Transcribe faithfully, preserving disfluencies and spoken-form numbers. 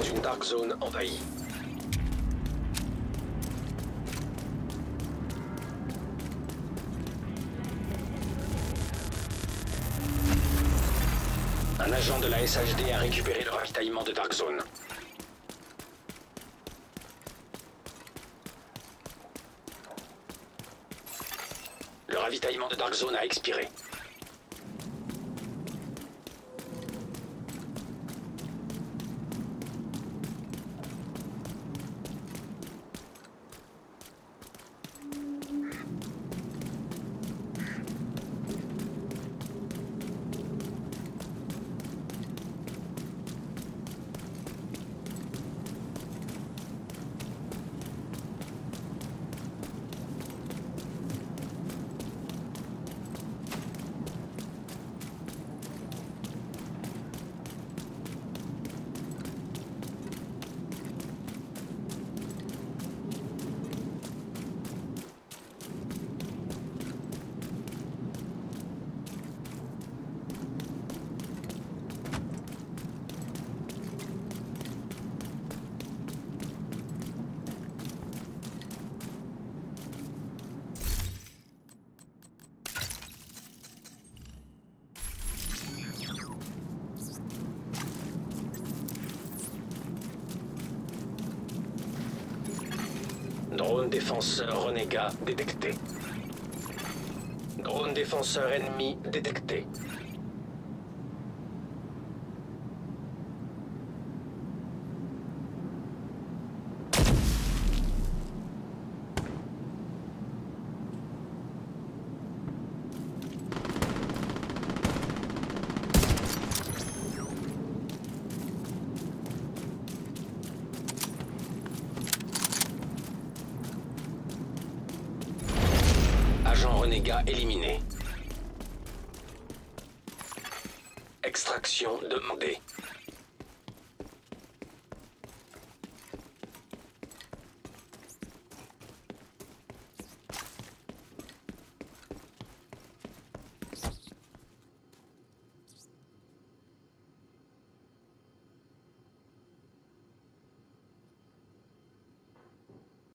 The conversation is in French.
une Dark Zone envahie. Un agent de la S H D a récupéré le ravitaillement de Dark Zone. Le ravitaillement de Dark Zone a expiré. Drone défenseur renégat détecté. Drone défenseur ennemi détecté. Renégat éliminé. Extraction demandée.